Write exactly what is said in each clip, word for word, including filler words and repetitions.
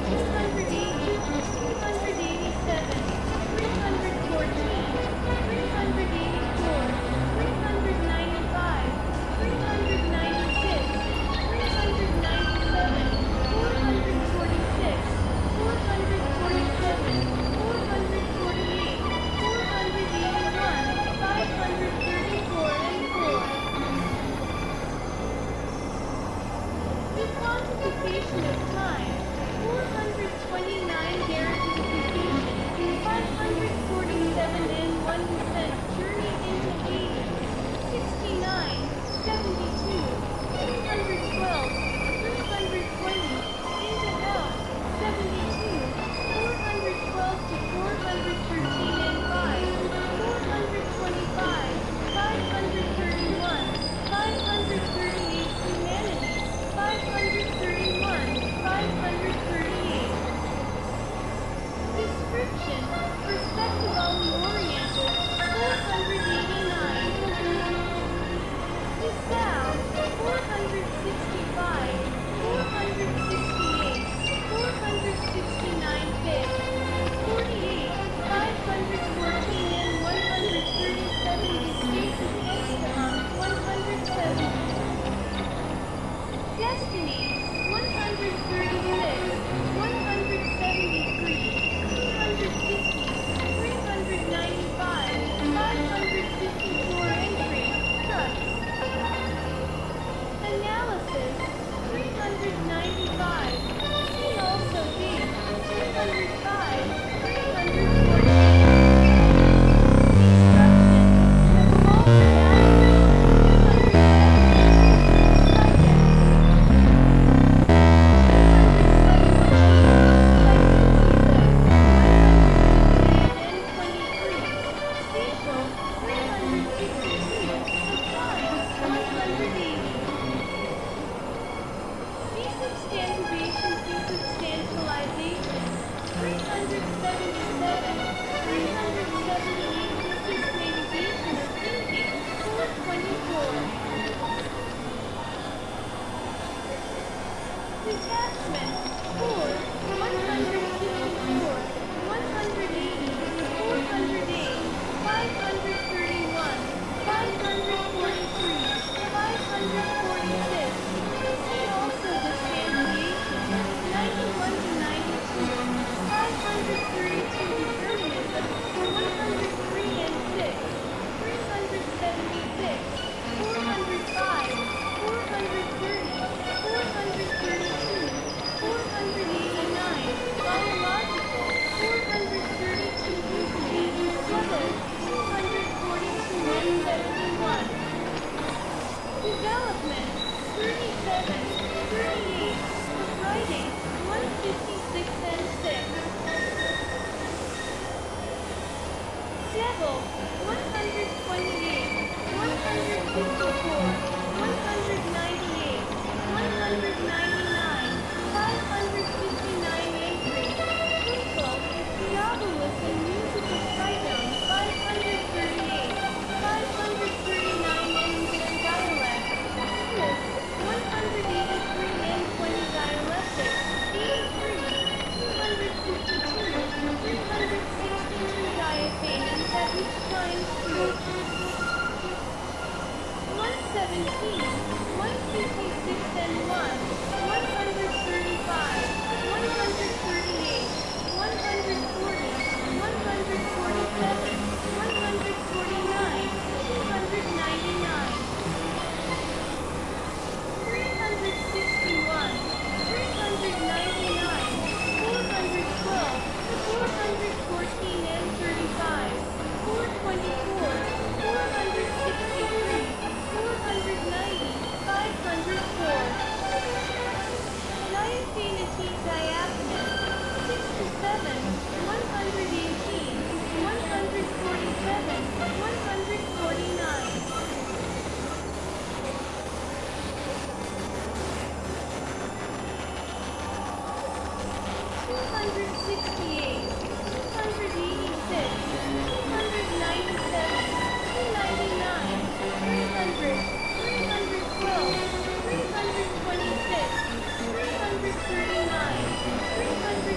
three hundred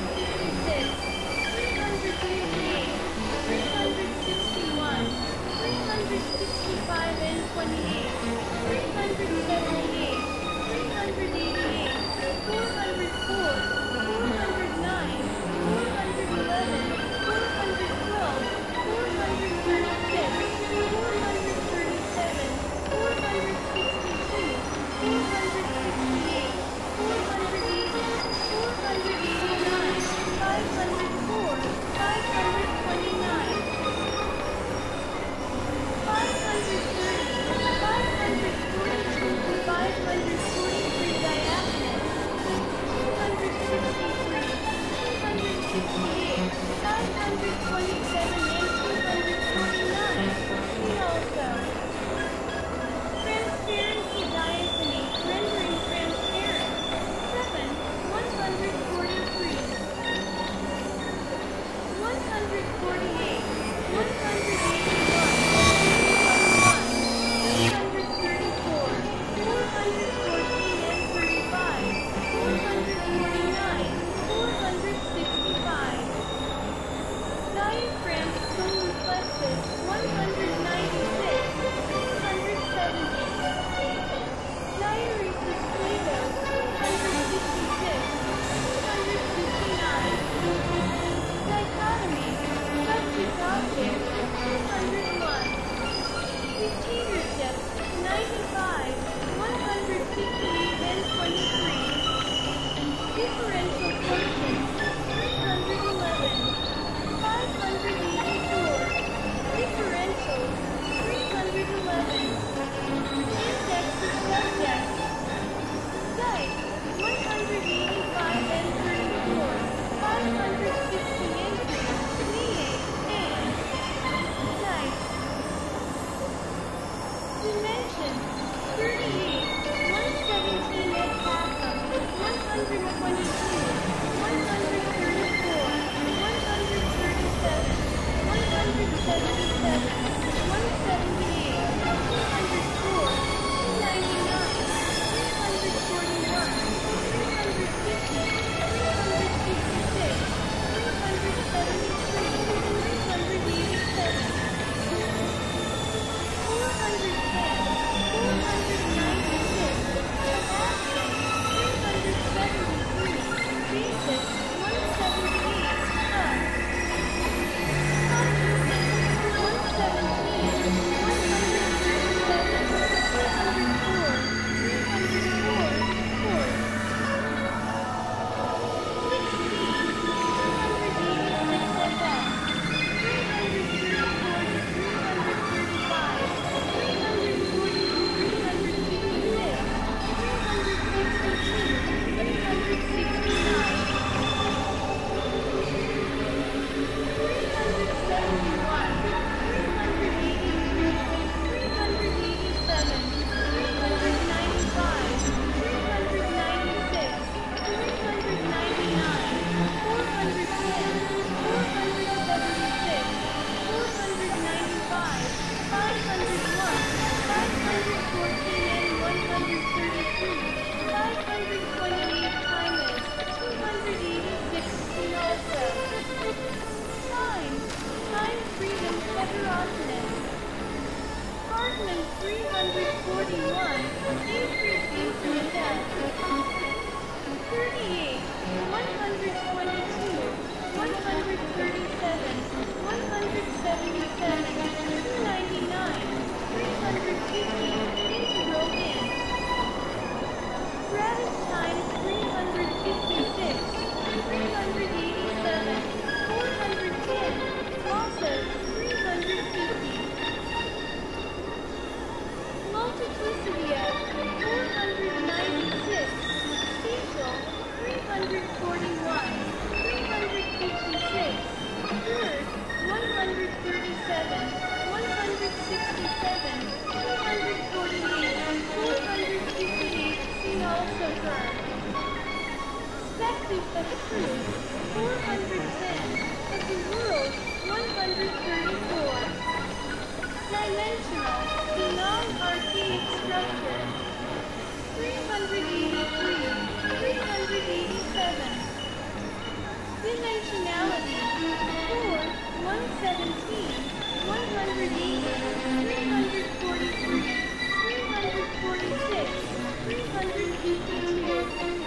four hundred ten of the world's one hundred thirty-four. Dimensional, the non-archaic structure. three hundred eighty-three, three hundred eighty-seven. Dimensionality, four, one seventeen, one hundred eighty, three hundred forty-three, three hundred forty-six, three hundred fifty-two.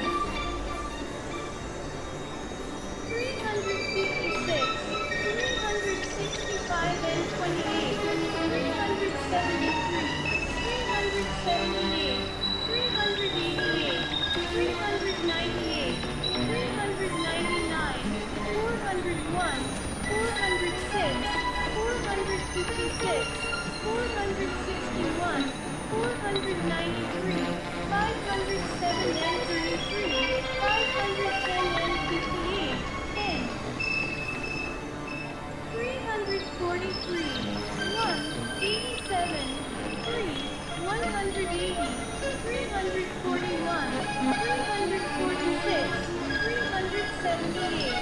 three hundred fifty-six, three hundred sixty-five and twenty-eight, three hundred seventy-three, three hundred seventy-eight, three hundred eighty-eight, three hundred ninety-eight, three hundred ninety-nine, four hundred one, four hundred six, four hundred fifty-six, four hundred sixty-one, four hundred ninety-three, five hundred seven and thirty-three, five hundred ten and fifty-eight, ten. three hundred forty-three, one, eighty-seven, three, one hundred eighty, three hundred forty-one, three hundred forty-six, three hundred seventy-eight.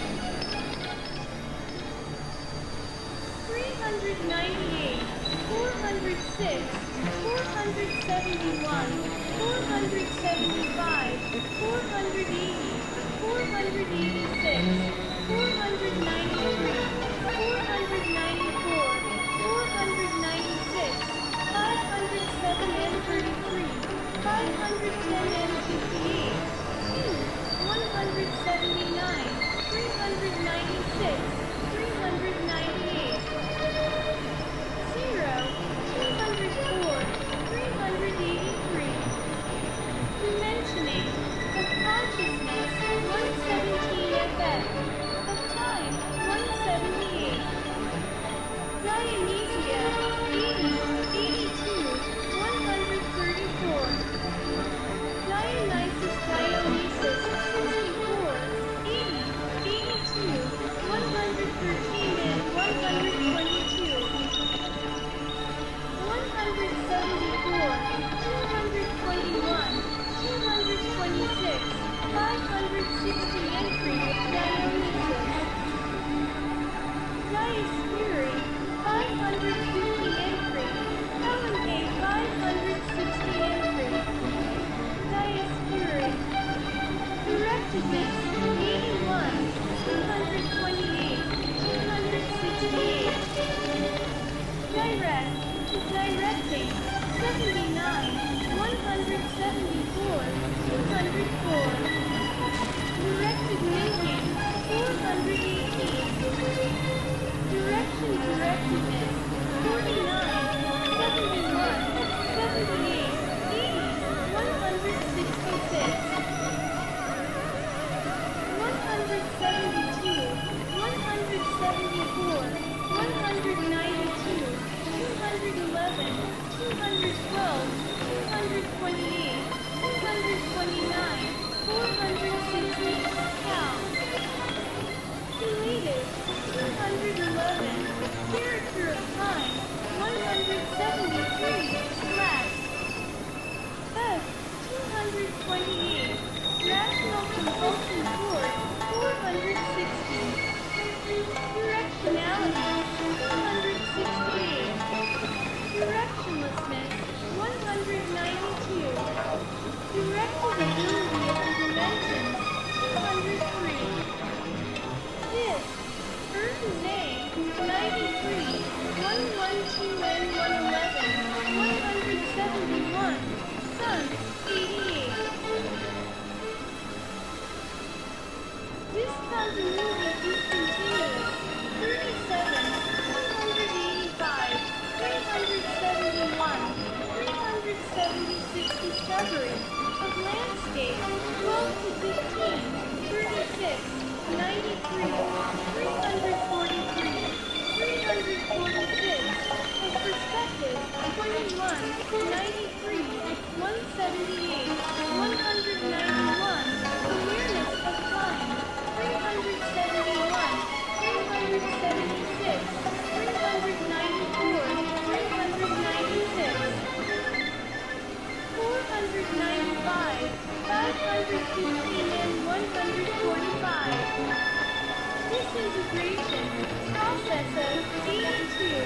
three hundred ninety-eight, four hundred six, four hundred seventy-one, four hundred seventy-five, four hundred eighty, four hundred eighty-six, four hundred ninety-three, four hundred ninety-four, four hundred ninety-six, five hundred seven and thirty-three, five hundred ten and fifty-eight, two, one hundred seventy-nine, three hundred ninety-six, three hundred ninety-eight. zero, two hundred four, three hundred eighty-three. Dimensioning of consciousness, one seventeen F M. Of time, one seventy-eight. Dionysia, eighty, eighty-two, one hundred thirty-four. Dionysus Dionysus, sixty-four, eighty, eighty-two, one hundred thirteen and one hundred twenty-two. one hundred seventy-four, two hundred twenty-one, two hundred twenty-six, five hundred sixty entry of Dionysus. Diospheri, five hundred fifty entry. Helen A, five hundred sixty entry. Diospheri. Directedness, eighty-one, two hundred twenty-eight, two hundred sixty-eight. Direct. Directing, seventy-nine, one hundred seventy-four, two hundred four. Directed linking, four hundred eighteen. Direction directedness, forty-nine, seventy-one, seventy-eight, eighty, one hundred sixty-six. one hundred seventy-two, one hundred seventy-four, one hundred ninety-two. two hundred eleven, two hundred twelve, two hundred twenty-eight, two hundred twenty-nine, four hundred sixty, count. Deleted, two hundred eleven, character of time, one hundred seventy-three, slash. F, two hundred twenty-eight, rational compulsion chord, four hundred sixty. Directionality, two hundred sixty-eight. Directionlessness, one hundred ninety-two. Directed ability of the dimensions, two hundred three. This, Earth A, ninety-three, one twelve and one eleven, one hundred seventy-one, Sun, eighty-eight. Discontinuity is continuous, thirty-seven, two hundred eighty-five, three hundred seventy-one, three hundred seventy-six. Discovery of landscape, twelve to fifteen, thirty-six, ninety-three, three hundred forty-three, three hundred forty-six. Of perspective, twenty-one, ninety-three, one seventy-eight, one hundred ninety-one. Awareness of time, three hundred seventy-one, three hundred seventy-six, three hundred ninety-four, three hundred ninety-six. four hundred ninety-five, five hundred fifteen and one hundred forty-five. Disintegration. Process of eighty-two.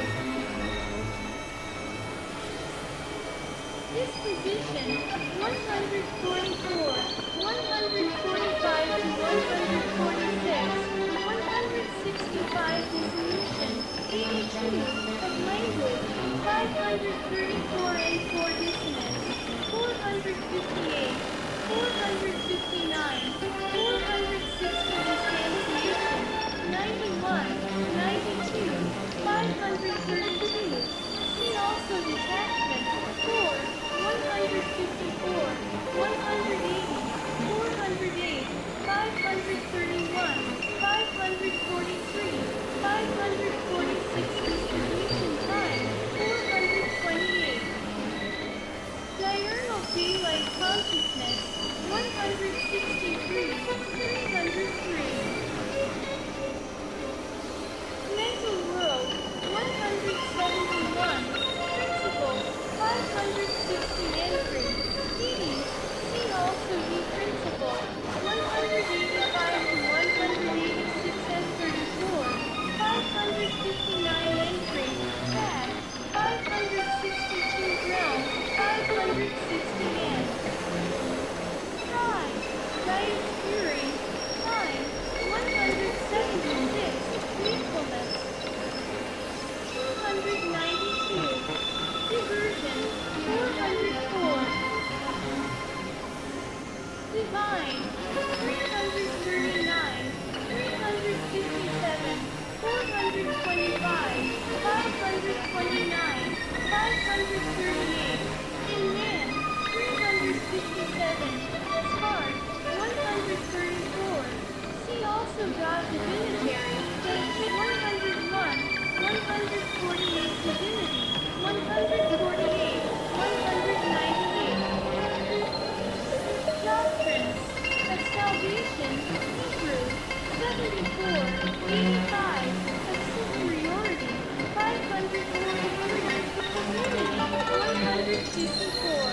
Disposition. one hundred forty-four. one hundred forty-five to one hundred forty-six. one hundred sixty-five. Dissolution. eighty-two. Of language. five hundred thirty-four and four dissonance. four hundred fifty-eight. four hundred fifty-nine. four hundred sixty. Distantiation. ninety-one. ninety-two. five hundred thirty-two. See also detachment. four. one hundred fifty-four. one hundred eighty. four hundred eight. five hundred thirty-one. five hundred forty-three. five hundred forty-six. Distribution time. four hundred twenty-eight. Diurnal daylight consciousness. one hundred sixty-three. three hundred three. Mental world. one hundred seventy-one. Principle. five hundred sixty. Entry. Meaning. See also the principle. one hundred eighty-five to one hundred eighty-six and thirty-four. five hundred fifty-nine. Entry. Back. five hundred sixty-two. Ground. five hundred sixty. End. Try. Right. Fury. Time. one hundred seventy-six. Wakefulness. two hundred ninety-two. Diversion. four hundred four. Divine. three hundred thirty-nine. three hundred fifty-seven. four hundred twenty-five. five hundred twenty-nine. five hundred thirty-eight. In man. three hundred fifty-seven. Spark. one hundred thirty-four. See also God Divinitary. one hundred one. one hundred forty-eight. Divinity. one hundred forty-eight. one hundred ninety-eight. Doctrines of Salvation. Hebrew. seventy-four. eighty-five. Of Superiority. five hundred forty-three. Community. one hundred fifty-four.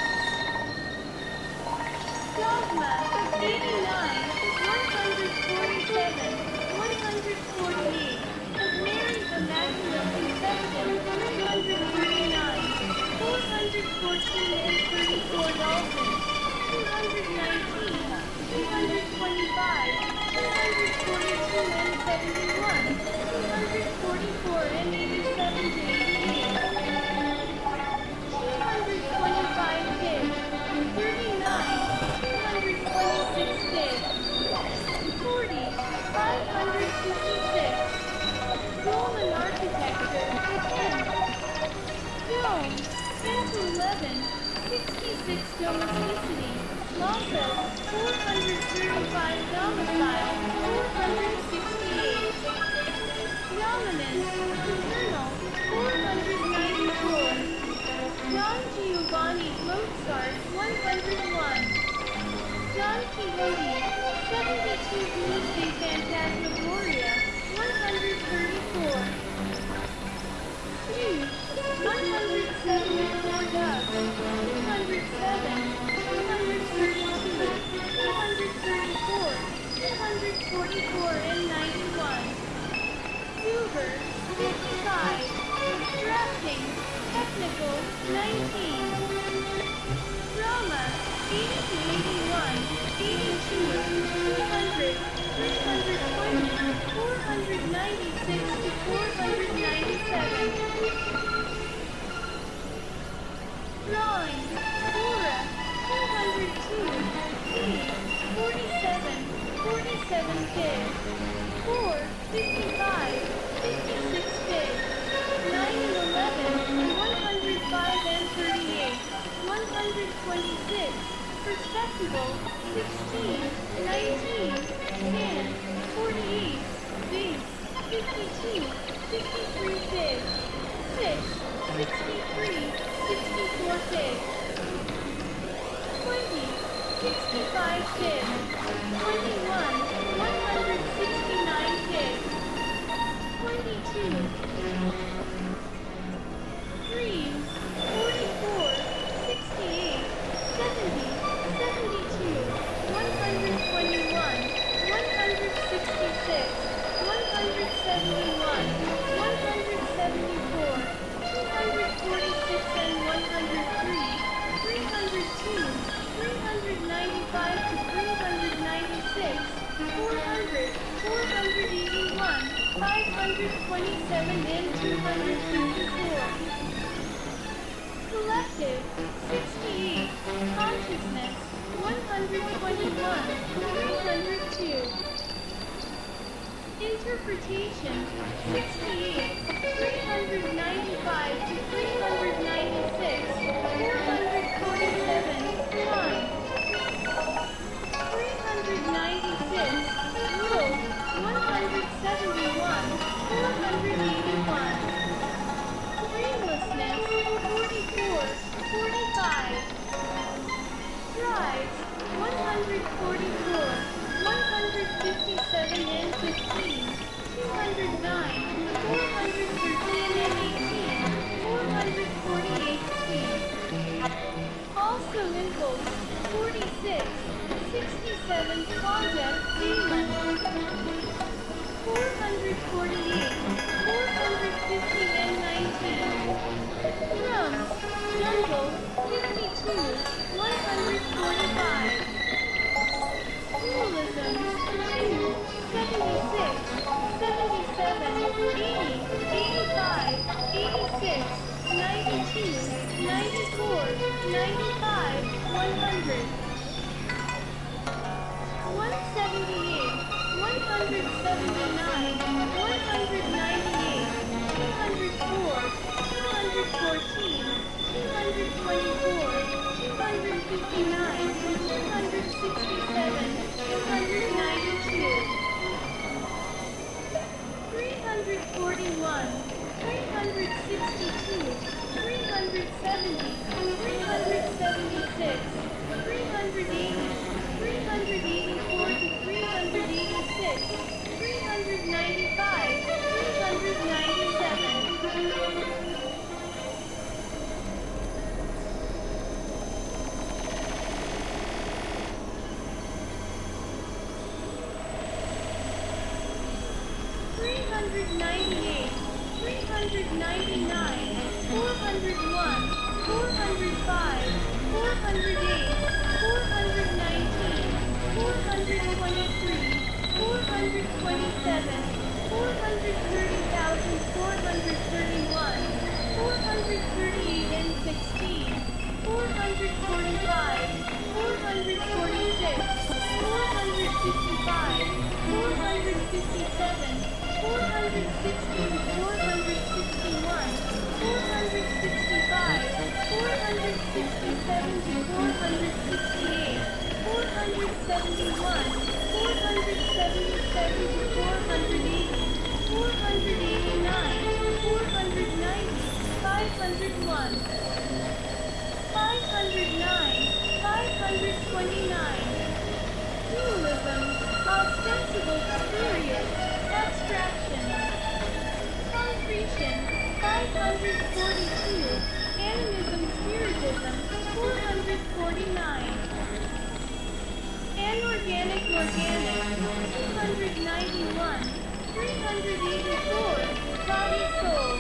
Dogma. eighty-nine. one hundred forty-seven. one hundred forty-eight. Of Mary Immaculate Conception. three hundred thirty-nine. four hundred fourteen and thirty-four. Dalton. two hundred nineteen. two hundred twenty-five. two hundred forty-two and seventy-one. two hundred forty-four and eighty-seven to eighty-eight. two hundred twenty-five. Bid. thirty-nine. two hundred twenty-six. Bid. forty. five hundred fifty-six. Roman architecture. ten. Dome. ten to eleven. sixty-six. Domesticity. Lhasa. four hundred thirty-five. Domicile. four hundred sixty-eight. Dominant. Eternal. four hundred ninety-four. Don Giovanni Mozart. one hundred one. Don Quixote. seventy-two. Guise Phantasmagoria. one hundred thirty-four. News. one hundred seventy-four. Doves. two hundred seven. two hundred thirty-two. two hundred thirty-four. two hundred forty-four and ninety-one. Hoover. fifty-five. Drafting. Technical. nineteen. Drama. eighty to eighty-one. eighty-two. three hundred. three hundred twenty. four hundred ninety-six to four hundred ninety-seven. Drawing. Flora. two hundred two. C. forty-seven. forty-seven. Bid. four. fifty-five. fifty-six. Bid. nine and eleven. one hundred five and thirty-eight. one hundred twenty-six. Perspectival. sixteen. nineteen. ten. forty-eight. Base. fifty-two. fifty-three. Bid. six. sixty-three. sixty-four. Bid. twenty. sixty-five. Bid. twenty-one. one hundred sixty-nine. Bid. twenty-two. Dreams. forty-four. sixty-eight. seventy. seventy-two. one hundred twenty-one. one hundred sixty-six. seventy-one, one hundred seventy-four, two hundred forty-six and one hundred three, three hundred two, three hundred ninety-five to three hundred ninety-six, four hundred, four hundred eighty-one, five hundred twenty-seven and two hundred fifty-four. Collective, sixty-eight, consciousness, one hundred twenty-one, three hundred two. Interpretation, sixty-eight, three hundred ninety-five to three hundred ninety-six, four hundred forty-seven, one. three hundred ninety-six, rule, one hundred seventy-one, four hundred eighty-one. Dreamlessness, forty-four, forty-five. Drives, one hundred forty-four, one hundred fifty-seven and fifteen, two hundred nine, four hundred thirteen and eighteen, four hundred forty-eight C. Also impulse, forty-six, sixty-seven, concept, Zealand. four hundred forty-eight, four hundred fifty and nineteen. Drums, jungle, fifty-two, one hundred forty-five. Dualisms, two, seventy-six, seventy-seven, eighty, eighty-five, eighty-six, ninety-two, ninety-four, ninety-five, one hundred. one seventy-eight, one hundred seventy-nine, one hundred ninety-eight, two hundred four, two hundred fourteen, two hundred twenty-four, two hundred fifty-nine, two hundred sixty-seven, two hundred ninety-two. three hundred forty-one, three hundred sixty-two, three hundred seventy, three hundred seventy-six, three hundred eighty, three hundred eighty-four to three hundred eighty-six, three hundred ninety-five, three hundred ninety-seven. three hundred ninety-eight, three hundred ninety-nine, four hundred one, four hundred five, four hundred eight, four hundred nineteen, four hundred twenty-three, four hundred twenty-seven, four hundred thirty thousand four hundred thirty-one, four hundred thirty-eight and sixteen, four hundred forty-five, four hundred forty-six, four hundred fifty-five, four hundred fifty-seven, four hundred sixty to four hundred sixty-one, four hundred sixty-five, four hundred sixty-seven to four hundred sixty-eight, four hundred seventy-one, four hundred seventy-seven to four hundred eighty, four hundred eighty-nine, four hundred ninety, five hundred one, five hundred nine, five hundred twenty-nine. Dualism, ostensible spurious, abstraction. Concretion, five hundred forty-two, animism spiritism, four hundred forty-nine. Anorganic organic, two hundred ninety-one, three hundred eighty-four, body soul.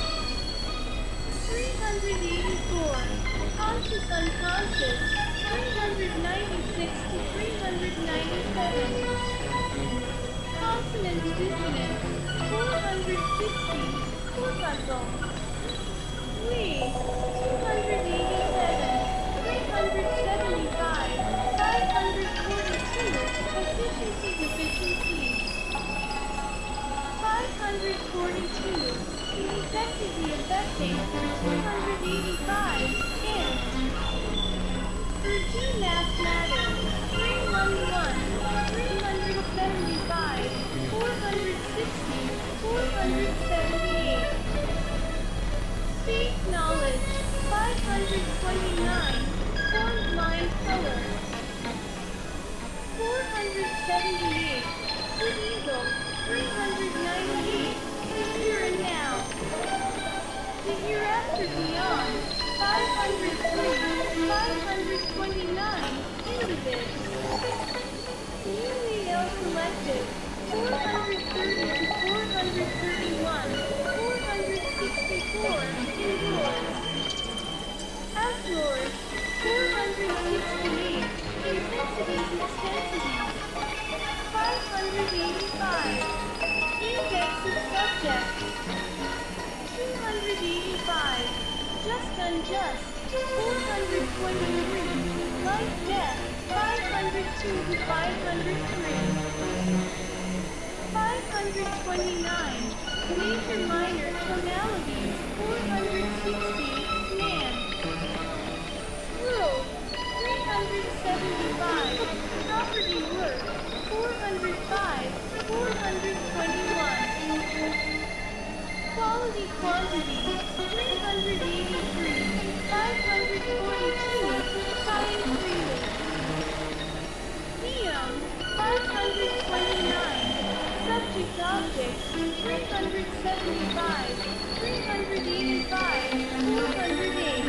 three hundred eighty-four, conscious unconscious, three hundred ninety-six to three hundred ninety-seven. Consonance dissonance, four hundred sixty, corpuscle. We, two hundred eighty-seven, three hundred seventy-five, five hundred forty-two, efficiency deficiencies. five hundred forty-two, effectively affecting, two hundred eighty-five, and Urdu mass matter, three eleven, three hundred seventy-five, four hundred sixty, four hundred seventy-eight. Space knowledge, five hundred twenty-nine, formed line color. four hundred seventy-eight, good eagle, three hundred ninety-eight, the here and now. The hereafter beyond, five hundred three, five hundred twenty-nine, individ. New A L collective, four hundred thirty to four hundred check. two hundred eighty-five. Just unjust. four hundred twenty-three. Life death. five hundred two to five hundred three. five hundred twenty-nine. Major minor tonalities. four hundred sixty. Man. Rule. three hundred seventy-five. Property work. four hundred five. four hundred twenty-one. Quality quantity. three hundred eighty-three. five hundred forty-two. Sighing freely. Neon. five hundred twenty-nine. Subject objects. three hundred seventy-five. three hundred eighty-five. four hundred eight.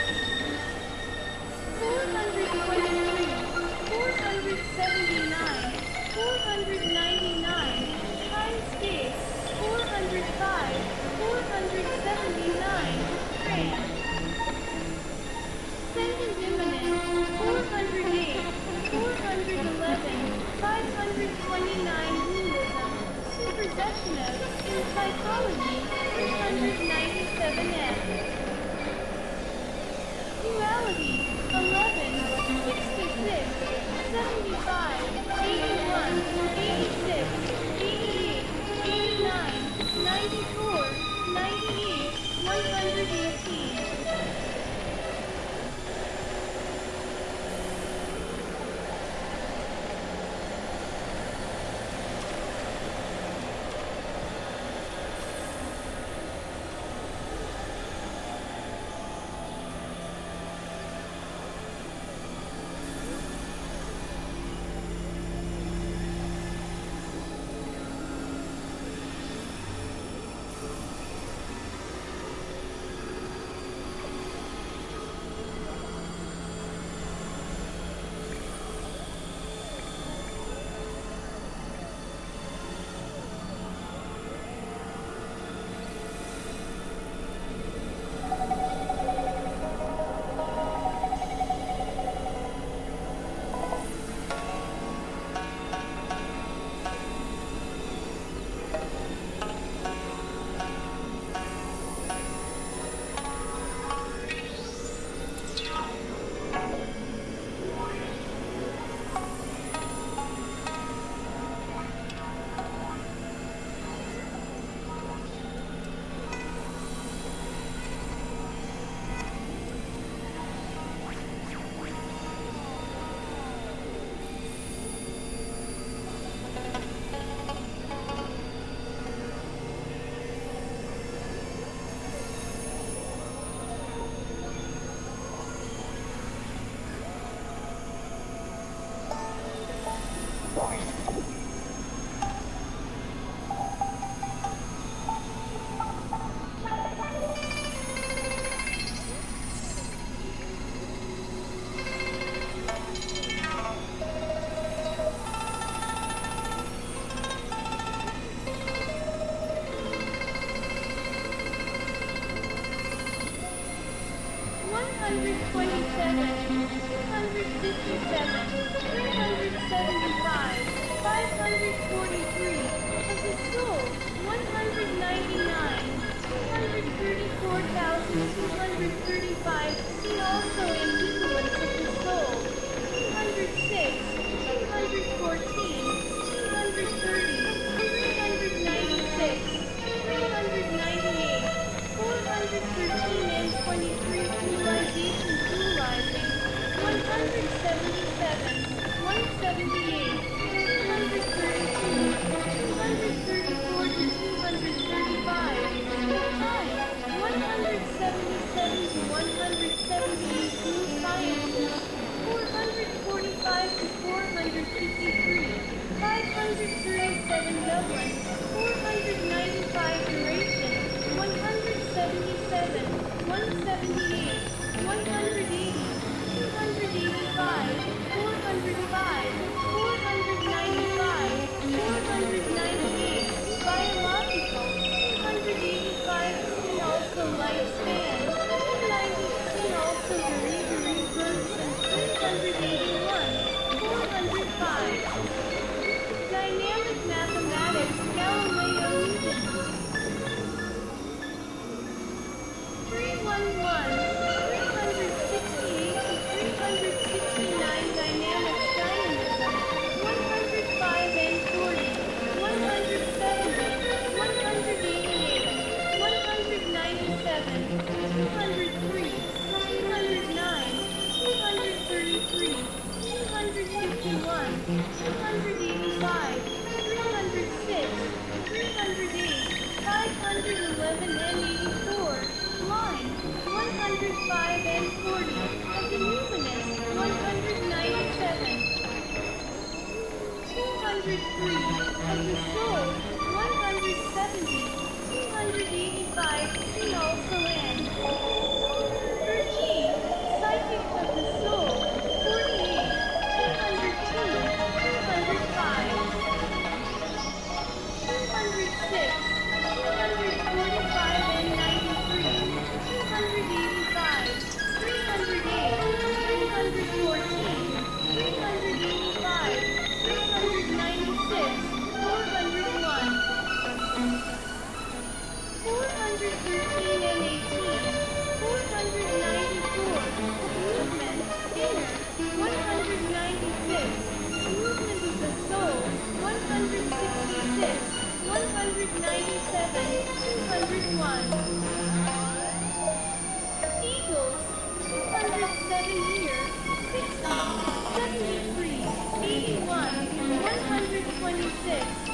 four hundred twenty-three. four hundred seventy-nine. four hundred ninety-nine. Time space. four hundred five. four hundred seventy-nine. Tran. Sentence imminent. four hundred eight. four hundred eleven. five hundred twenty-nine. Realism. Supersession of, in psychology, three hundred ninety-seven F. Duality. eleven. sixty-six. seventy-five. eighty-one. eighty-six. eighty-eight. eighty-nine. ninety-four. ninety-eight. one hundred eighteen. one hundred twenty-seven, two hundred fifty-seven, three hundred seventy-five, five hundred forty-three, of the soul, one hundred ninety-nine, two hundred thirty-four thousand two hundred thirty-five, see also ambivalence of the soul, two hundred six, two hundred fourteen, two hundred thirty, three hundred ninety-six, three hundred ninety-eight, four hundred thirteen and twenty-three, dualization dualizing, one hundred seventy-seven, one hundred seventy-eight, two hundred thirty-two, two hundred thirty-four to two hundred thirty-five, time, one hundred seventy-seven to one hundred seventy-eight, new sciences, four hundred forty-five to four hundred fifty-three, five hundred thirty-seven Dublin, four hundred ninety-five duration, one hundred seventy-seven, one hundred seventy-eight, one hundred eighty, two hundred eighty-five, four hundred five, four hundred ninety-five, four hundred ninety-eight, biological, two hundred eighty-five, seen also lifespan, two hundred ninety, seen also delivery births, and three hundred eighty-one, four hundred five. Dynamic mathematics, Galileo Newton. eighty-seven, two hundred one. Eagles, two hundred seven here, sixty, seventy-three, eighty-one, one hundred twenty-six.